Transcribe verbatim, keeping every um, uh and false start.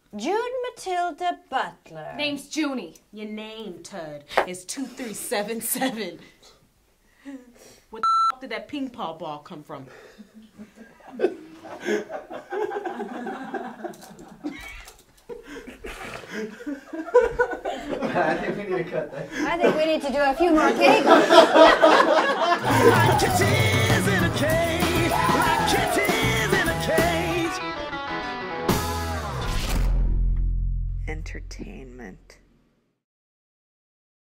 June Matilda Butler. Name's Junie. Your name, Tud, is two three seven seven. Where the f did that ping pong ball come from? I think we need to cut that. I think we need to do a few more cables. Like kittens in a cage, like kittens in a cage. Entertainment.